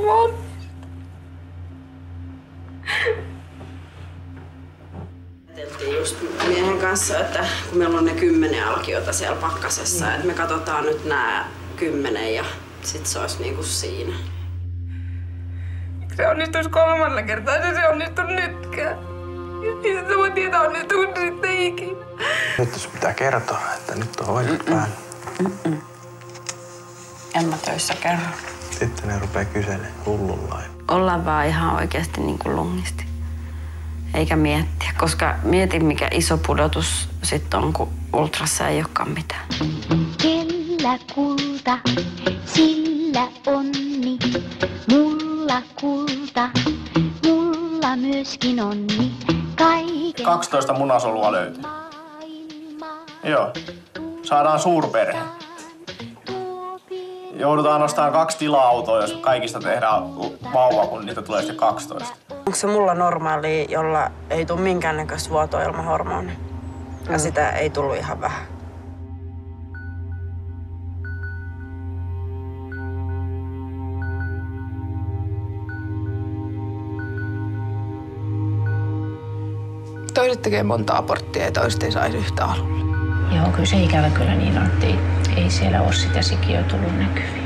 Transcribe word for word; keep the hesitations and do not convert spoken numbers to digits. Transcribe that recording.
nukkumaan. Ajateltiin just miehen kanssa, että kun meillä on ne kymmenen alkiota siellä pakkasessa, mm. että me katsotaan nyt nämä kymmenen ja sit se olisi niinku siinä. Se onnistuisi kolmannella kertaa, se se onnistuu nytkään. Ja se voi tietää onnistuisi sitten ikinä. Nyt jos pitää kertoa, että nyt on hoidot päällä. Mm-mm. En mä töissä kerro. Sitten ne rupeaa kyselemään hullunlailla. Ollaan vaan ihan oikeasti niin kuin lungisti. Eikä miettiä, koska mietin mikä iso pudotus sitten on, kun ultrassa ei olekaan mitään. Kellä kulta, sillä onni. Mulla kulta, mulla myöskin onni. Kaiken kaksitoista munasolua löytyy. Joo. Saadaan suurperhe. Joudutaan nostamaan kaksi tila-autoa, jos kaikista tehdään vauva, kun niitä tulee sitten kaksitoista. Onko se mulla normaali, jolla ei tule minkäännäköistä vuotoa ilman hormonia? Ja mm. sitä ei tullut ihan vähän. Toiset tekee monta aborttia ja toiset ei saisi yhtä alulle. Joo, kyllä se ikävä kyllä niin on, että ei, ei siellä ole sitä sikiötä tullut näkyviin.